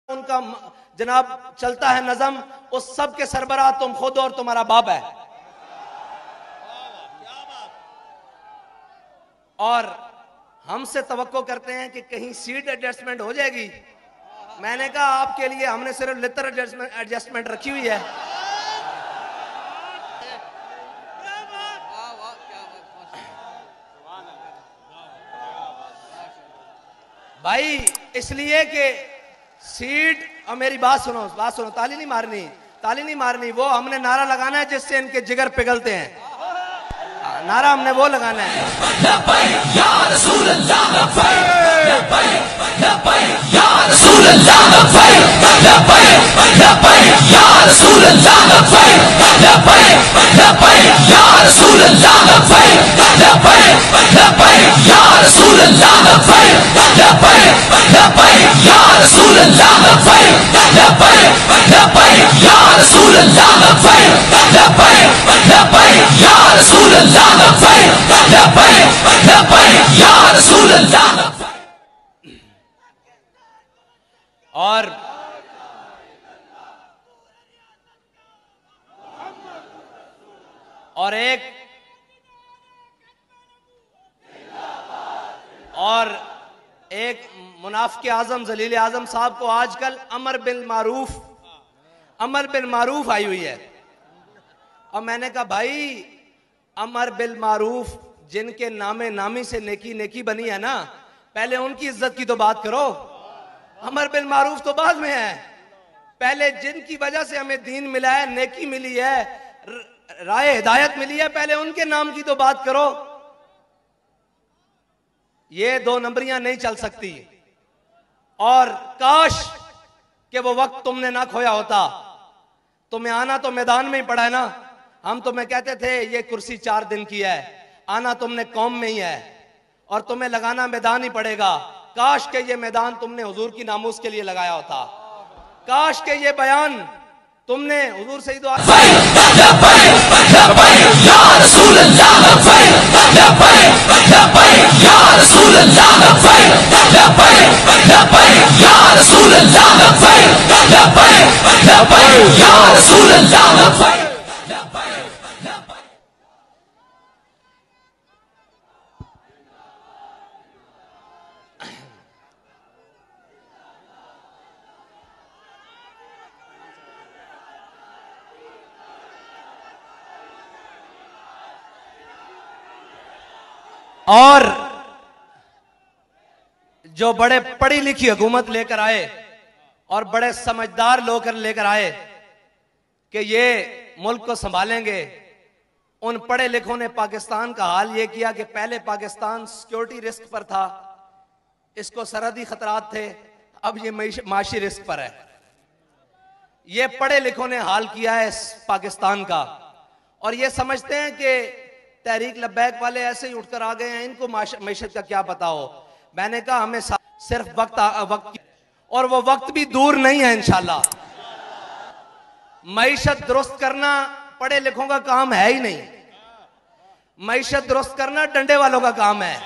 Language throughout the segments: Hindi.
उनका जनाब चलता है नजम, उस सब के सरबराह तुम खुद और तुम्हारा बाप है। और हमसे तवक्को करते हैं कि कहीं सीट एडजस्टमेंट हो जाएगी। मैंने कहा आपके लिए हमने सिर्फ लिटर एडजस्टमेंट रखी हुई है। भाई इसलिए कि सीट, और मेरी बात सुनो, ताली नहीं मारनी, वो हमने नारा लगाना है जिससे इनके जिगर पिघलते हैं। नारा हमने वो लगाना है। और एक मुनाफिक आजम जलील आजम साहब को आजकल अमर बिल मारूफ आई हुई है। और मैंने कहा भाई अमर बिल मारूफ जिनके नामे नामी से नेकी बनी है ना, पहले उनकी इज्जत की तो बात करो। अमर बिल मारूफ तो बाद में है, पहले जिनकी वजह से हमें दीन मिला है, नेकी मिली है, राय हिदायत मिली है, पहले उनके नाम की तो बात करो। ये दो नंबरियां नहीं चल सकती। और काश कि वो वक्त तुमने ना खोया होता। तुम्हें आना तो मैदान में ही पड़ा है ना। हम तुम्हें कहते थे ये कुर्सी 4 दिन की है, आना तुमने कौम में ही है और तुम्हें लगाना मैदान ही पड़ेगा। काश के ये मैदान तुमने हुजूर की नामूस के लिए लगाया होता। काश के ये बयान तुमने हुजूर से ही दुआ और जो बड़े पढ़ी लिखी हुकूमत लेकर आए और बड़े समझदार लोग लेकर आए कि ये मुल्क को संभालेंगे, उन पढ़े लिखों ने पाकिस्तान का हाल ये किया कि पहले पाकिस्तान सिक्योरिटी रिस्क पर था, इसको सरहदी खतरात थे, अब ये माशी रिस्क पर है। ये पढ़े लिखों ने हाल किया है इस पाकिस्तान का। और ये समझते हैं कि तहरीक लब्बैक वाले ऐसे ही उठकर आ गए हैं, इनको मैशत का क्या पता हो। मैंने कहा हमें सिर्फ वक्त और वो वक्त भी दूर नहीं है इंशाल्लाह। मैशत दुरुस्त करना पढ़े लिखों का काम है ही नहीं, मैशत दुरुस्त करना डंडे वालों का काम है।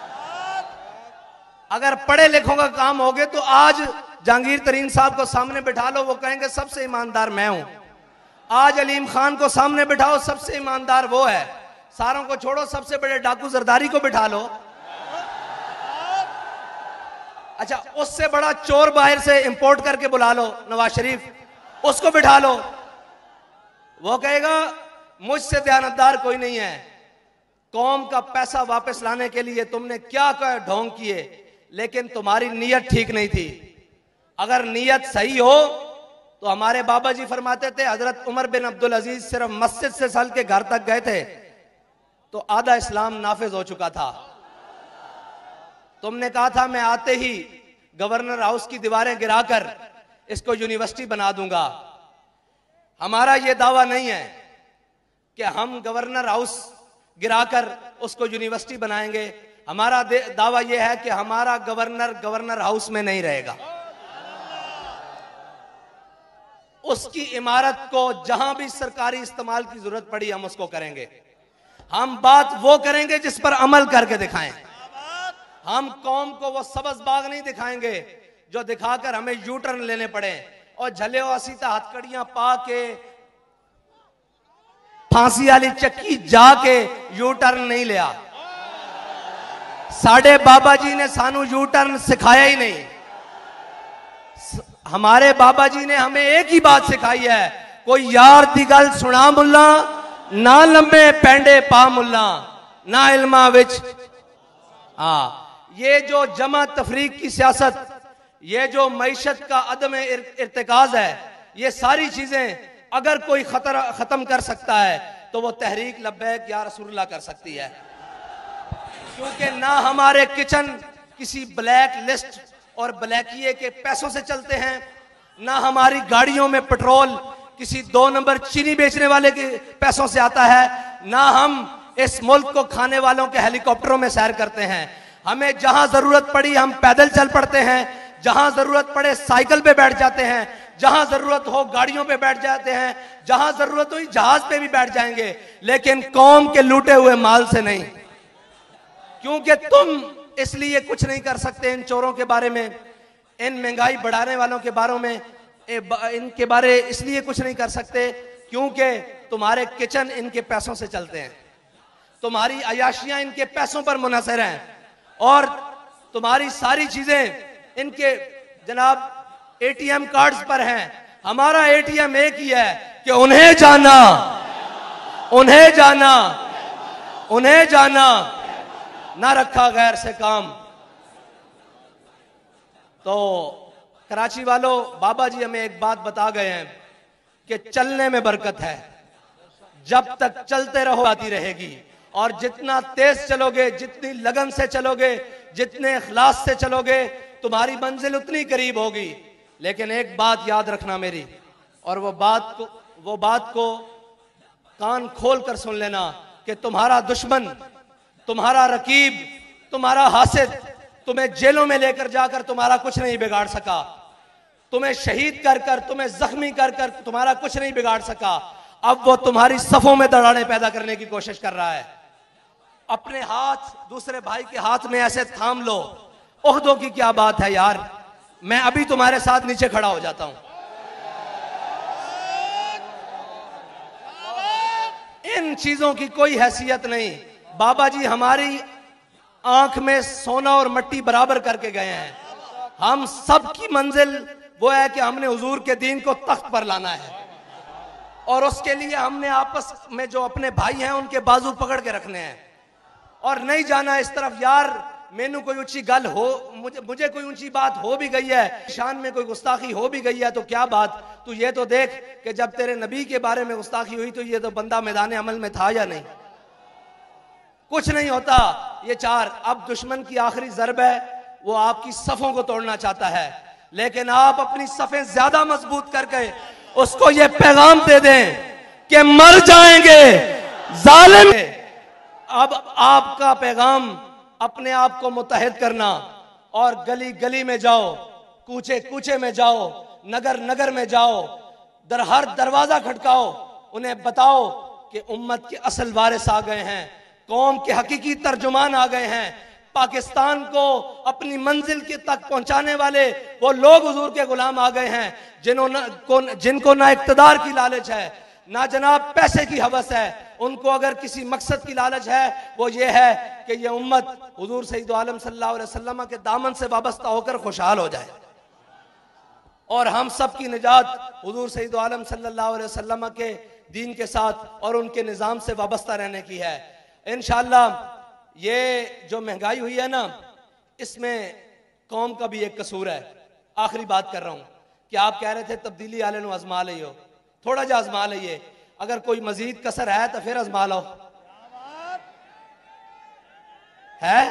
अगर पढ़े लिखों का काम हो गए तो आज जहांगीर तरीन साहब को सामने बिठा लो, वो कहेंगे सबसे ईमानदार मैं हूं। आज अलीम खान को सामने बिठाओ, सबसे ईमानदार वो है। सारों को छोड़ो, सबसे बड़े डाकू जरदारी को बिठा लो। अच्छा, उससे बड़ा चोर बाहर से इंपोर्ट करके बुला लो, नवाज शरीफ, उसको बिठा लो। वो कहेगा मुझसे दयानतदार कोई नहीं है। कौम का पैसा वापस लाने के लिए तुमने क्या क्या ढोंग किए, लेकिन तुम्हारी नीयत ठीक नहीं थी। अगर नीयत सही हो तो हमारे बाबा जी फरमाते थे, हजरत उमर बिन अब्दुल अजीज सिर्फ मस्जिद से चल के घर तक गए थे तो आधा इस्लाम नाफिज हो चुका था। तुमने कहा था मैं आते ही गवर्नर हाउस की दीवारें गिराकर इसको यूनिवर्सिटी बना दूंगा। हमारा यह दावा नहीं है कि हम गवर्नर हाउस गिराकर उसको यूनिवर्सिटी बनाएंगे। हमारा दावा यह है कि हमारा गवर्नर हाउस में नहीं रहेगा। उसकी इमारत को जहां भी सरकारी इस्तेमाल की जरूरत पड़ी हम उसको करेंगे। हम बात वो करेंगे जिस पर अमल करके दिखाएं। हम कौम को वो सबज बाग नहीं दिखाएंगे जो दिखाकर हमें यू टर्न लेने पड़े और झले असीता हथकड़ियां पा के फांसी वाली चक्की जाके यू टर्न नहीं लिया। साडे बाबा जी ने सानू यू टर्न सिखाया ही नहीं। हमारे बाबा जी ने हमें एक ही बात सिखाई है, कोई यार दी गल सुना मुल्ला, ना लंबे पेंडे पा मुल्ला, ना इल्मा विच। ये जो जमा तफरीक की सियासत, ये जो मईशत का अदम इर्तिकाज है, ये सारी चीजें अगर कोई खत्म कर सकता है तो वो तहरीक लब्बैक या रसूलुल्लाह कर सकती है। क्योंकि ना हमारे किचन किसी ब्लैक लिस्ट और ब्लैकिए के पैसों से चलते हैं, ना हमारी गाड़ियों में पेट्रोल किसी 2 नंबर चीनी बेचने वाले के पैसों से आता है, ना हम इस मुल्क को खाने वालों के हेलीकॉप्टरों में सैर करते हैं। हमें जहां जरूरत पड़ी हम पैदल चल पड़ते हैं, जहां जरूरत पड़े साइकिल पे बैठ जाते हैं, जहां जरूरत हो गाड़ियों पे बैठ जाते हैं, जहां जरूरत हो जहाज पे भी बैठ जाएंगे, लेकिन कौम के लूटे हुए माल से नहीं। क्योंकि तुम इसलिए कुछ नहीं कर सकते इन चोरों के बारे में, इन महंगाई बढ़ाने वालों के बारे में, इनके बारे इसलिए कुछ नहीं कर सकते क्योंकि तुम्हारे किचन इनके पैसों से चलते हैं, तुम्हारी अयाशियां इनके पैसों पर मुनहसर हैं और तुम्हारी सारी चीजें इनके जनाब एटीएम कार्ड्स पर हैं। हमारा एटीएम एक ही है कि उन्हें जाना, उन्हें जाना, उन्हें जाना, ना रखा गैर से काम। तो कराची वालों, बाबा जी हमें एक बात बता गए हैं कि चलने में बरकत है, जब तक चलते रहो आती रहेगी, और जितना तेज चलोगे, जितनी लगन से चलोगे, जितने इखलास से चलोगे, तुम्हारी मंजिल उतनी करीब होगी। लेकिन एक बात याद रखना मेरी, और वो बात को कान खोल कर सुन लेना कि तुम्हारा दुश्मन, तुम्हारा रकीब, तुम्हारा हासिद तुम्हें जेलों में लेकर जाकर तुम्हारा कुछ नहीं बिगाड़ सका, तुम्हें शहीद कर कर, तुम्हें जख्मी कर कर तुम्हारा कुछ नहीं बिगाड़ सका। अब वो तुम्हारी सफों में दरारें पैदा करने की कोशिश कर रहा है। अपने हाथ दूसरे भाई के हाथ में ऐसे थाम लो। ओहदों की क्या बात है यार, मैं अभी तुम्हारे साथ नीचे खड़ा हो जाता हूं। इन चीजों की कोई हैसियत नहीं। बाबा जी हमारी आंख में सोना और मट्टी बराबर करके गए हैं। हम सब की मंजिल वो है कि हमने हुजूर के दीन को तख्त पर लाना है, और उसके लिए हमने आपस में जो अपने भाई हैं उनके बाजू पकड़ के रखने हैं और नहीं जाना इस तरफ। यार मैनू कोई ऊंची गल हो, मुझे कोई ऊंची बात हो भी गई है, शान में कोई गुस्ताखी हो भी गई है तो क्या बात, तू ये तो देख कि जब तेरे नबी के बारे में गुस्ताखी हुई तो ये तो बंदा मैदान अमल में था या नहीं। कुछ नहीं होता ये चार। अब दुश्मन की आखिरी ज़रब है, वो आपकी सफों को तोड़ना चाहता है, लेकिन आप अपनी सफें ज्यादा मजबूत करके उसको ये पैगाम दे दें कि मर जाएंगे जालिम। अब आपका पैगाम अपने आप को मुत्तहिद करना, और गली गली में जाओ, कूचे कूचे में जाओ, नगर नगर में जाओ, हर दरवाजा खटकाओ, उन्हें बताओ कि उम्मत के असल वारिस आ गए हैं, कौम के हकीकी तर्जुमान आ गए हैं, पाकिस्तान को अपनी मंजिल के तक पहुंचाने वाले वो लोग हुजूर के गुलाम आ गए हैं, जिनको ना इक्तदार की लालच है, ना जनाब पैसे की हवस है। उनको अगर किसी मकसद की लालच है वो ये है कि ये उम्मत हुजूर सैयद आलम सल्लल्लाहु अलैहि वसल्लम के दामन से वाबस्ता होकर खुशहाल हो जाए, और हम सब की निजात हुजूर सैयद आलम सल्लल्लाहु अलैहि वसल्लम के दीन के साथ और उनके निज़ाम से वाबस्ता रहने की है। इंशाअल्लाह ये जो महंगाई हुई है ना, इसमें कौम का भी एक कसूर है। आखिरी बात कर रहा हूं कि आप कह रहे थे तब्दीली आले नु आजमा लियो, थोड़ा जा आजमा लिये, अगर कोई मजीद कसर है तो फिर आजमा लो। है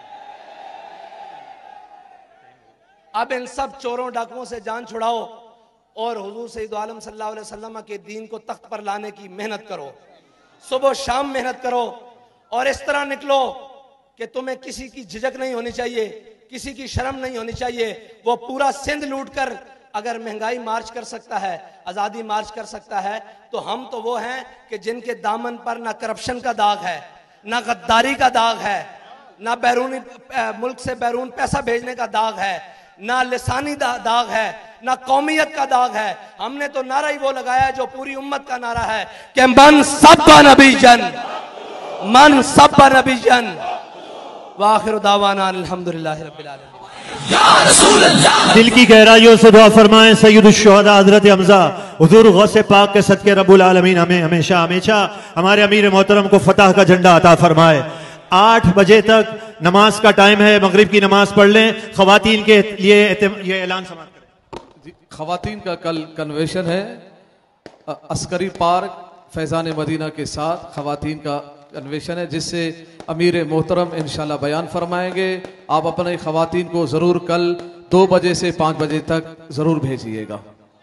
अब इन सब चोरों डाकुओं से जान छुड़ाओ और हुजूर सैयद आलम सल्लल्लाहु अलैहि वसल्लम के दीन को तख्त पर लाने की मेहनत करो, सुबह शाम मेहनत करो, और इस तरह निकलो कि तुम्हें किसी की झिझक नहीं होनी चाहिए, किसी की शर्म नहीं होनी चाहिए। वो पूरा सिंध लूट कर अगर महंगाई मार्च कर सकता है, आजादी मार्च कर सकता है, तो हम तो वो हैं कि जिनके दामन पर ना करप्शन का दाग है, ना गद्दारी का दाग है, ना बैरूनी मुल्क से बैरून पैसा भेजने का दाग है, ना लिसानी दाग है, ना कौमियत का दाग है। हमने तो नारा ही वो लगाया जो पूरी उम्मत का नारा है कि मन सब्बा नबी जन, मन सब्बा नबी जन। वाखिर दावाना अल्हम्दुलिल्लाहि रब्बिल आलमीन। दिल की गहराइयों से दुआ फरमाएं सैयदुल शुहदा हजरत हमजा हुजूर गौसे पाक के सदके रब्बुल आलमीन हमें हमेशा हमेशा हमारे अमीर मोहतरम को फतह का झंडा अता फरमाए। 8 बजे तक नमाज का टाइम है, मगरिब की नमाज पढ़ लें। खवातीन के लिए ये ऐलान समाप्त करें। खवातीन का कल कन्वेंशन है अस्करी पार्क फैजान मदीना के साथ। खवातीन का कन्वेंशन है जिससे अमीर मोहतरम इंशाल्लाह बयान फरमाएंगे। आप अपने खवातीन को ज़रूर कल 2 बजे से 5 बजे तक ज़रूर भेजिएगा।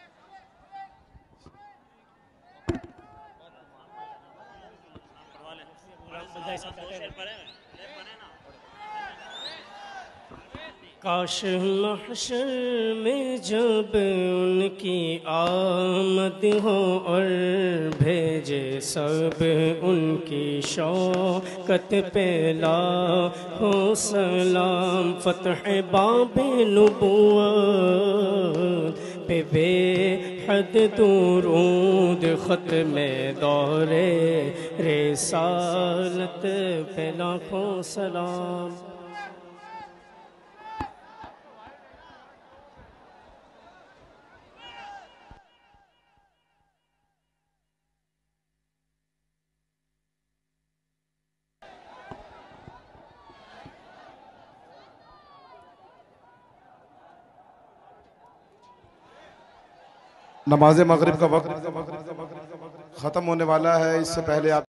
काश महशर में जब उनकी आमद हो और भेजे सब उनकी शौकत पे लाखो सलाम। फतह बाबे नबुव्वत पे बेहद दुरूद ख़त्मे दौरे रिसालत पे लाखो सलाम। नमाज मगरिब का वक्त ख़त्म होने वाला है। इससे पहले आप